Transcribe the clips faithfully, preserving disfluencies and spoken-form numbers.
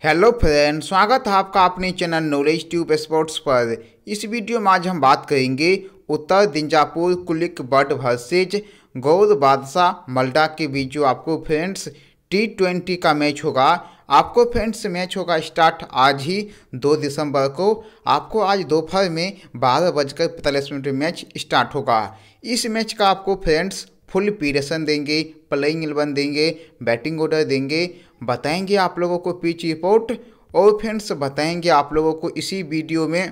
Hello friend, स्वागत है आपका अपने चैनल नॉलेज ट्यूब स्पोर्ट्स पर। इस वीडियो में आज हम बात करेंगे उत्तर दिंजापुर कुलिक बर्ड वर्सेज गौर बादशाह मल्डा के बीच जो आपको फ्रेंड्स टी ट्वेंटी का मैच होगा। आपको फ्रेंड्स मैच होगा स्टार्ट आज ही दो दिसंबर को। आपको आज दोपहर में बारह बजकर पैंतालीस मिनट मैच स्टार्ट होगा। इस मैच का आपको फ्रेंड्स फुल प्रिडिक्शन देंगे, प्लेइंग इलेवन देंगे, बैटिंग ऑर्डर देंगे, बताएंगे आप लोगों को पिच रिपोर्ट और फ्रेंड्स बताएंगे आप लोगों को इसी वीडियो में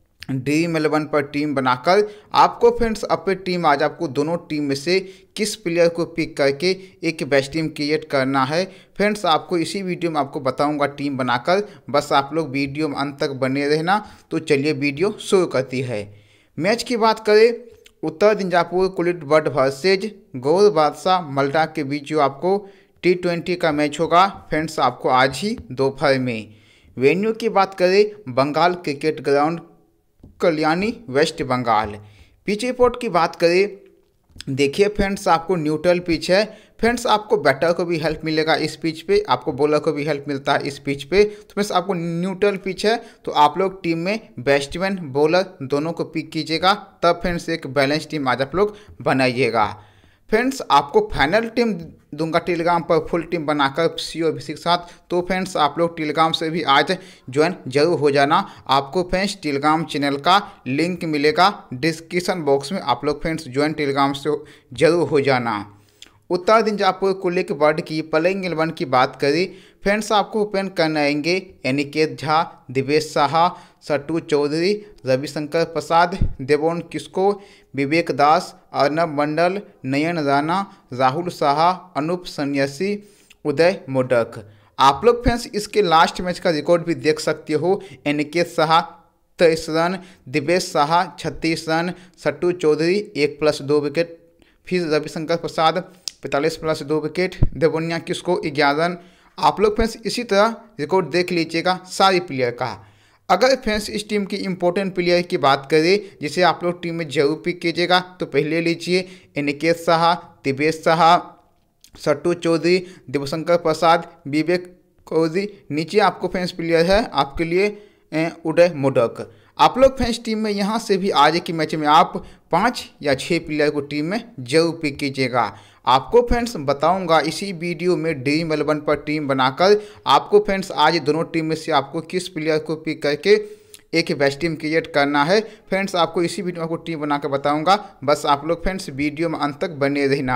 ड्रीम इलेवन पर टीम बनाकर आपको फ्रेंड्स अपने टीम आज आपको दोनों टीम में से किस प्लेयर को पिक करके एक बेस्ट टीम क्रिएट करना है। फ्रेंड्स आपको इसी वीडियो में आपको बताऊंगा टीम बनाकर, बस आप लोग वीडियो में अंत तक बने रहना। तो चलिए वीडियो शुरू करती है। मैच की बात करें, उत्तर दिंजापुर कुलिक बर्ड वर्सेज गौर बादशाह मल्डा के बीच जो आपको टी ट्वेंटी का मैच होगा फ्रेंड्स आपको आज ही दोपहर में। वेन्यू की बात करें, Bengal cricket ground Kalyani West Bengal. Pitch report की बात करें, देखिए फ्रेंड्स आपको न्यूट्रल पिच है। फ्रेंड्स आपको बैटर को भी हेल्प मिलेगा इस पिच पे, आपको बॉलर को भी हेल्प मिलता है इस पिच पे। तो फ्रेंड्स आपको न्यूट्रल पिच है तो आप लोग टीम में बैट्समैन बॉलर दोनों को पिक कीजिएगा, तब फ्रेंड्स एक बैलेंस टीम आज आप लोग बनाइएगा। फ्रेंड्स आपको फाइनल टीम दूंगा टेलीग्राम पर, फुल टीम बनाकर सी और के साथ। तो फ्रेंड्स आप लोग टेलीग्राम से भी आज ज्वाइन जरूर हो जाना। आपको फ्रेंड्स टेलीग्राम चैनल का लिंक मिलेगा डिस्क्रिप्शन बॉक्स में, आप लोग फ्रेंड्स ज्वाइन टेलीग्राम से जरूर हो जाना। उत्तर दिंजापुर कुलिक बर्ड की प्लेइंग इलेवन की बात करें फ्रेंड्स आपको ओपन करना आएंगे अनिकेत झा, दिवेश साहा, सट्टू चौधरी, रविशंकर प्रसाद, देवोन किस्को, विवेक दास, अर्नब मंडल, नयन राणा, राहुल साहा, अनूप सन्यासी, उदय मोडक। आप लोग फ्रेंड्स इसके लास्ट मैच का रिकॉर्ड भी देख सकते हो। अनिकेत साहा तेईस रन, दिवेश साहा छत्तीस रन, सट्टू चौधरी एक प्लस दो विकेट, फिर रविशंकर प्रसाद पैंतालीस प्लस दो विकेट, देवोनिया किसको ग्यारह रन। आप लोग फ्रेंड्स इसी तरह रिकॉर्ड देख लीजिएगा सारी प्लेयर का। अगर फ्रेंड्स इस टीम की इंपॉर्टेंट प्लेयर की बात करें जिसे आप लोग टीम में जरूर पिक कीजिएगा, तो पहले लीजिए अनिकेत साहा, दिवेश साहा, सट्टू चौधरी, देवशंकर प्रसाद, विवेक चौधरी। नीचे आपको फ्रेंड्स प्लेयर है आपके लिए उदय मोडक। आप लोग फ्रेंड्स टीम में यहाँ से भी आज के मैच में आप पाँच या छः प्लेयर को टीम में जरूर पिक कीजिएगा। आपको फ्रेंड्स बताऊंगा इसी वीडियो में ड्रीम इलेवन पर टीम बनाकर आपको फ्रेंड्स आज दोनों टीम में से आपको किस प्लेयर को पिक करके एक बेस्ट टीम क्रिएट करना है। फ्रेंड्स आपको इसी वीडियो में आपको टीम बनाकर बताऊंगा, बस आप लोग फ्रेंड्स वीडियो में अंत तक बने रहना।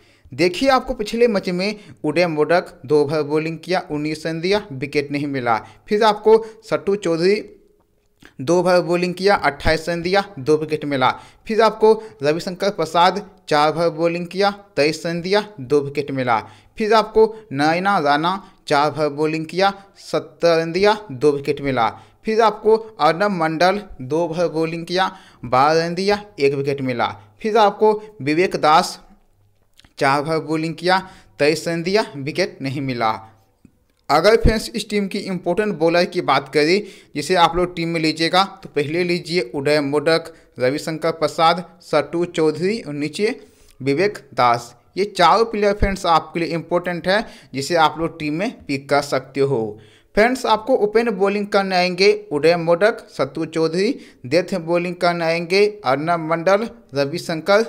देखिए आपको पिछले मैच में उदय मोडक दो ओवर बॉलिंग किया, उन्नीस रन दिया, विकेट नहीं मिला। फिर आपको सट्टू चौधरी दो ओवर बॉलिंग किया, अट्ठाईस रन दिया, दो विकेट मिला। फिर आपको रविशंकर प्रसाद चार ओवर बॉलिंग किया, तेईस रन दिया, दो विकेट मिला। फिर आपको नयना राणा चार ओवर बॉलिंग किया, सत्तर रन दिया, दो विकेट मिला। फिर आपको अर्नब मंडल दो ओवर बॉलिंग किया, बारह रन दिया, एक विकेट मिला। फिर आपको विवेक दास चार ओवर बॉलिंग किया, तेईस रन दिया, विकेट नहीं मिला। अगर फ्रेंड्स इस टीम की इंपॉर्टेंट बॉलर की बात करें जिसे आप लोग टीम में लीजिएगा, तो पहले लीजिए उदय मोडक, रविशंकर प्रसाद, सट्टू चौधरी और नीचे विवेक दास। ये चारों प्लेयर फ्रेंड्स आपके लिए इंपॉर्टेंट है जिसे आप लोग टीम में पिक कर सकते हो। फ्रेंड्स आपको ओपन बॉलिंग करने आएंगे उदय मोडक, सट्टू चौधरी, डेथ बॉलिंग करने आएंगे अर्नब मंडल, रविशंकर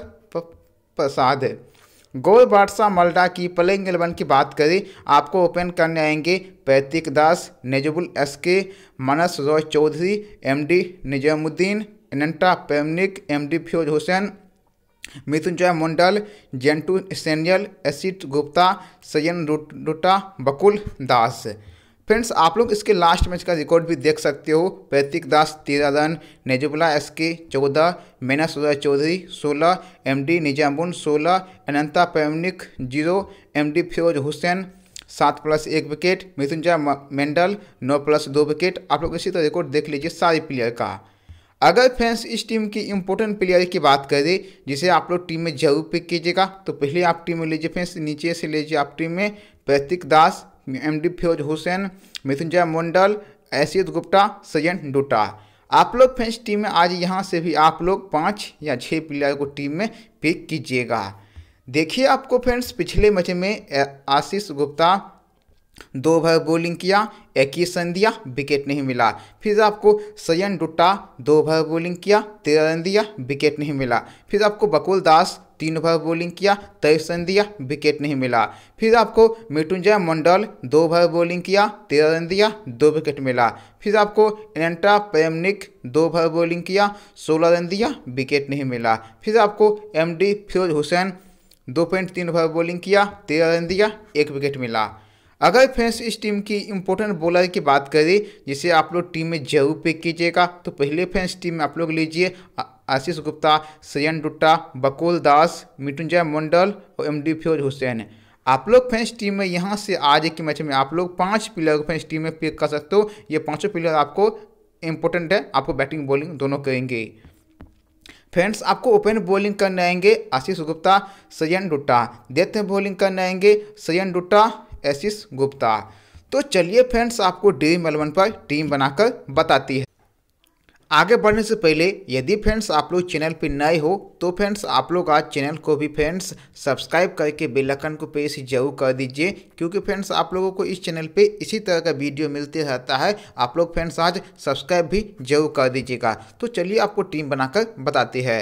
प्रसाद। गौर बादशाह मल्डा की प्लेइंग इलेवन की बात करें, आपको ओपन करने आएंगे पैतृक दास, नेजबुल S K, Manas Roy Chaudhary, MD Nizamuddin, Ananta पेमनिक, एमडी फिरोज हुसैन, मृत्युंजय मंडल, जेंटू सैनियल, एसिड गुप्ता, सयन डुटा, बकुल दास। फ्रेंड्स आप लोग इसके लास्ट मैच का रिकॉर्ड भी देख सकते हो। पैतृक दास तेरह रन, नेजुबुला एस के चौदह, मेनस रॉय चौधरी सोलह, एमडी निजामुन सोलह, अनंता पेमनिक जीरो, एमडी फिरोज हुसैन सात प्लस एक विकेट, मृत्युंजय मंडल नौ प्लस दो विकेट। आप लोग इसी तरह रिकॉर्ड देख लीजिए सारी प्लेयर का। अगर फ्रेंड्स इस टीम की इंपॉर्टेंट प्लेयर की बात करें जिसे आप लोग टीम में जरूर पिक कीजिएगा, तो पहले आप टीम में लीजिए फ्रेंड्स, नीचे से लीजिए आप टीम में पैतृक दास, एमडी फिरोज हुसैन, मृत्युंजय मंडल, एसिद गुप्ता, सयन डुटा। आप लोग फ्रेंड्स टीम में आज यहाँ से भी आप लोग पाँच या छः प्लेयर को टीम में पिक कीजिएगा। देखिए आपको फ्रेंड्स पिछले मैच में आशीष गुप्ता दो ओवर बॉलिंग किया, इक्कीस रन दिया, विकेट नहीं मिला। फिर आपको सयन डुट्टा दो ओवर बॉलिंग किया, तेरह रन दिया, विकेट नहीं मिला। फिर आपको बकुल दास तीन ओवर बॉलिंग किया, तेईस रन दिया, विकेट नहीं मिला। फिर आपको मृत्युंजय मंडल दो ओवर बॉलिंग किया, तेरह रन दिया, दो विकेट मिला। फिर आपको एंटा प्रेमनिक दो ओवर बॉलिंग किया, सोलह रन दिया, विकेट नहीं मिला। फिर आपको एम डी फिरोज हुसैन दो पॉइंट तीन ओवर बॉलिंग किया, तेरह रन दिया, एक विकेट मिला। अगर फ्रेंड्स इस टीम की इंपॉर्टेंट बॉलर की बात करें जिसे आप लोग टीम में जरूर पिक कीजिएगा, तो पहले फ्रेंड्स टीम में आप लोग लीजिए आशीष गुप्ता, सयन डुट्टा, बकुल दास, मृत्युंजय मंडल और एम डी फिरोज हुसैन। आप लोग फ्रेंड्स टीम में यहाँ से आज के मैच में आप लोग पाँच प्लेयर को फ्रेंड्स टीम में पिक कर सकते हो। ये पाँचों प्लेयर आपको इंपॉर्टेंट है, आपको बैटिंग बॉलिंग दोनों करेंगे। फ्रेंड्स आपको ओपन बॉलिंग करने आएंगे आशीष गुप्ता, सयन डुट्टा। डेथ में बॉलिंग करने आएंगे सयन डुट्टा, आशीष गुप्ता। तो चलिए फ्रेंड्स आपको ड्रीम इलेवन पर टीम बनाकर बताती है। आगे बढ़ने से पहले यदि फ्रेंड्स आप लोग चैनल पर नए हो तो फ्रेंड्स आप लोग आज चैनल को भी फ्रेंड्स सब्सक्राइब करके बेल आइकन को प्रेस जरूर कर दीजिए, क्योंकि फ्रेंड्स आप लोगों को इस चैनल पे इसी तरह का वीडियो मिलते रहता है। आप लोग फ्रेंड्स आज सब्सक्राइब भी जरूर कर दीजिएगा। तो चलिए आपको टीम बनाकर बताते हैं।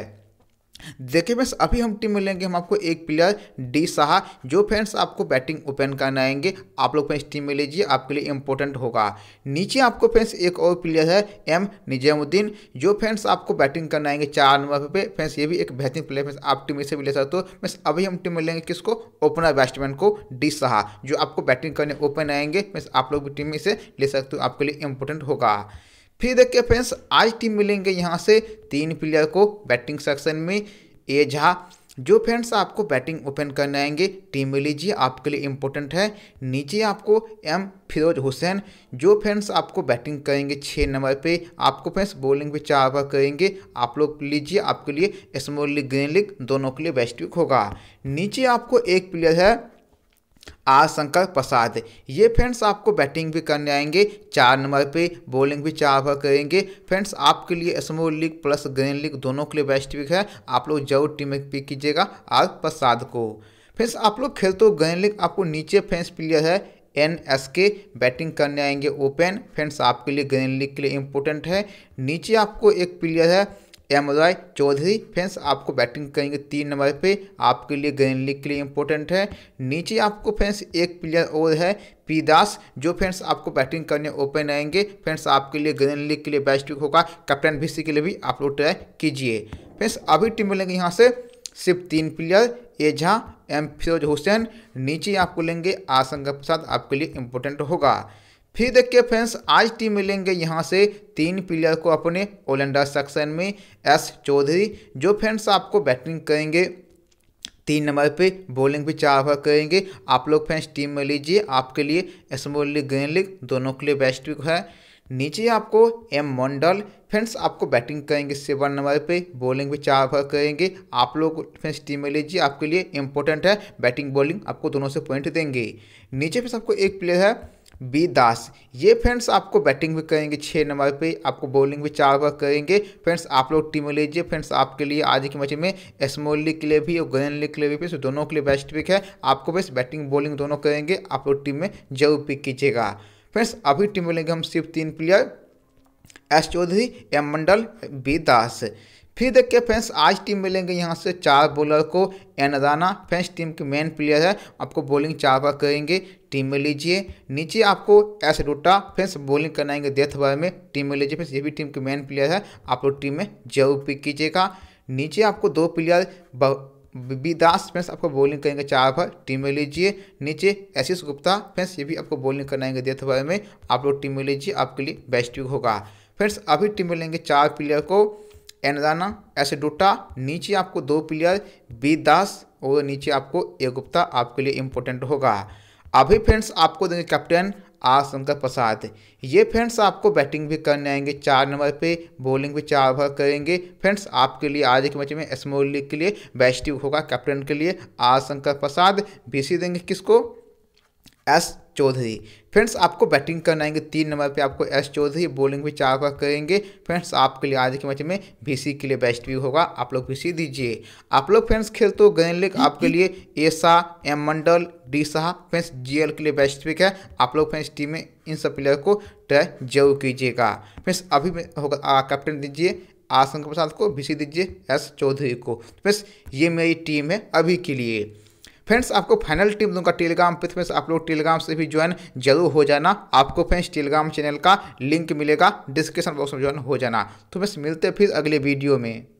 देखिए फ्रेंड्स अभी हम टीम में लेंगे हम आपको एक प्लेयर डी साहा, जो फ्रेंड्स आपको बैटिंग ओपन करना आएंगे। आप लोग फ्रेंड्स टीम में लीजिए, आपके लिए इंपॉर्टेंट होगा। नीचे आपको फ्रेंड्स एक और प्लेयर है एम निजामुद्दीन, जो फ्रेंड्स आपको बैटिंग करना आएंगे चार नंबर पे। फ्रेंड्स ये भी एक बेहतरीन प्लेयर फ्रेंड्स, आप टीम में से भी ले सकते हो। फ्रेंड्स अभी हम टीम में लेंगे किसको, ओपनर बैट्समैन को डी साहा, जो आपको बैटिंग करने ओपन आएंगे। फ्रेंड्स आप लोग भी टीम में से ले सकते हो, आपके लिए इंपॉर्टेंट होगा। फिर देखिए फ्रेंड्स आज टीम में लेंगे यहाँ से तीन प्लेयर को बैटिंग सेक्शन में। ए झा, जो फ्रेंड्स आपको बैटिंग ओपन करने आएंगे टीम में लीजिए, आपके लिए इंपॉर्टेंट है। नीचे आपको एम फिरोज हुसैन, जो फ्रेंड्स आपको बैटिंग करेंगे छः नंबर पे। आपको फ्रेंड्स बॉलिंग भी चार ओवर करेंगे। आप लोग लीजिए, आपके लिए स्मॉल लीग ग्रीन लीग दोनों के लिए बेस्ट वीक होगा। नीचे आपको एक प्लेयर है आर शंकर प्रसाद, ये फ्रेंड्स आपको बैटिंग भी करने आएंगे चार नंबर पे, बॉलिंग भी चार ओवर करेंगे। फ्रेंड्स आपके लिए small league plus green league दोनों के लिए बेस्ट वीक है। आप लोग जरूर टीम में पिक कीजिएगा आर प्रसाद को। फ्रेंड्स आप लोग खेलते हो ग्रीन लीग, आपको नीचे फ्रेंड्स प्लेयर है एन एस के, बैटिंग करने आएंगे ओपन। फ्रेंड्स आपके लिए ग्रीन लीग के लिए इंपॉर्टेंट है। नीचे आपको एक प्लेयर है एम राय चौधरी, फ्रेंड्स आपको बैटिंग करेंगे तीन नंबर पे, आपके लिए ग्रीन लीग के लिए इंपॉर्टेंट है। नीचे आपको फ्रेंड्स एक प्लेयर और है पी दास, जो फ्रेंड्स आपको बैटिंग करने ओपन आएंगे। फ्रेंड्स आपके लिए ग्रीन लीग के लिए बेस्ट वीक होगा। कैप्टन वीसी के लिए भी आप लोग ट्राई कीजिए। फ्रेंड्स अभी टीम में लेंगे यहाँ से सिर्फ तीन player, A Jha, M Firoz Hussain. नीचे आपको लेंगे आर शंकर प्रसाद, आपके लिए इंपॉर्टेंट होगा। फिर देखिए फ्रेंड्स आज टीम मिलेंगे यहाँ से तीन प्लेयर को अपने ऑलराउंडर सेक्शन में। एस चौधरी, जो फ्रेंड्स आपको बैटिंग करेंगे तीन नंबर पे, बॉलिंग भी चार ओवर करेंगे। आप लोग फ्रेंड्स टीम में लीजिए, आपके लिए स्मॉल लीग ग्रीन लीग दोनों के लिए बेस्ट वीक है। नीचे आपको एम मंडल, फ्रेंड्स आपको बैटिंग करेंगे सेवन नंबर पे, बॉलिंग भी चार ओवर करेंगे। आप लोग फ्रेंड्स टीम में लीजिए, आपके लिए इंपॉर्टेंट है। बैटिंग बॉलिंग आपको दोनों से पॉइंट देंगे। नीचे फ्रेंड्स आपको एक प्लेयर है बी दास, ये फ्रेंड्स आपको बैटिंग भी करेंगे छः नंबर पे, आपको बॉलिंग भी चार ओवर करेंगे। फ्रेंड्स आप लोग टीम में लीजिए। फ्रेंड्स आपके लिए आज के मैच में स्मॉल लीग के लिए भी और ग्रीन लीग के लिए भी फ्रेंड्स दोनों के लिए बेस्ट पिक है। आपको बस बैटिंग बॉलिंग दोनों करेंगे, आप लोग टीम में जरूर पिक कीजिएगा। फ्रेंड्स अभी टीम में लेंगे हम सिर्फ तीन player, S Chaudhary, M Mandal, B Das. फिर देखिए फ्रेंड्स आज टीम में लेंगे यहाँ से चार बॉलर को। एन राना, फ्रेंड्स टीम के मेन प्लेयर है, आपको बॉलिंग चार ओवर करेंगे, टीम में लीजिए। नीचे आपको एस डोटा, फ्रेंड्स बॉलिंग कराएंगे डेथ ओवर में, टीम में लीजिए। फ्रेंड्स ये भी टीम के मेन प्लेयर है, आप लोग टीम में जरूर पिक कीजिएगा। नीचे आपको दो प्लेयर बी दास, फ्रेंड्स आपको बॉलिंग करेंगे चार ओवर, टीम में लीजिए। नीचे आशीष गुप्ता, फ्रेंड्स ये भी आपको बॉलिंग कराएंगे डेथ ओवर में, आप लोग टीम में लीजिए, आपके लिए बेस्ट वीक होगा। फ्रेंड्स अभी टीम में लेंगे चार प्लेयर को, एन राना, एस डोटा। नीचे आपको दो प्लेयर बी दास और नीचे आपको ए गुप्ता, आपके लिए इंपॉर्टेंट होगा। अभी फ्रेंड्स आपको देंगे कैप्टन आर शंकर प्रसाद, ये फ्रेंड्स आपको बैटिंग भी करने आएंगे चार नंबर पे, बॉलिंग भी चार ओवर करेंगे। फ्रेंड्स आपके लिए आज के मैच में स्मॉल लीग के लिए बेस्ट वीक होगा। कैप्टन के लिए आर शंकर प्रसाद। बीसी देंगे किसको, एस चौधरी। फ्रेंड्स आपको बैटिंग करना आएंगे तीन नंबर पे आपको एस चौधरी, बॉलिंग भी चार ओवर करेंगे। फ्रेंड्स आपके लिए आज के मैच में बीसी के लिए बेस्ट व्यू होगा, आप लोग बीसी दीजिए। आप लोग फ्रेंड्स खेलते हो ग्रैंड लीग, आपके लिए A Shah, M Mandal, D Shah friends GL के लिए बेस्ट पिक है। आप लोग फ्रेंड्स टीम में इन सब प्लेयर को ट्राई जरूर कीजिएगा। फ्रेंड्स अभी होगा कैप्टन दीजिए आसन प्रसाद को, बीसी दीजिए एस चौधरी को। फ्रेंड्स ये मेरी टीम है अभी के लिए। फ्रेंड्स आपको फाइनल टीम दूंगा टेलीग्राम पे, फ्रेंड्स आप लोग टेलीग्राम से भी ज्वाइन जरूर हो जाना। आपको फ्रेंड्स टेलीग्राम चैनल का लिंक मिलेगा डिस्क्रिप्शन बॉक्स में ज्वाइन हो जाना। तो फ्रेंड्स मिलते हैं फिर अगले वीडियो में।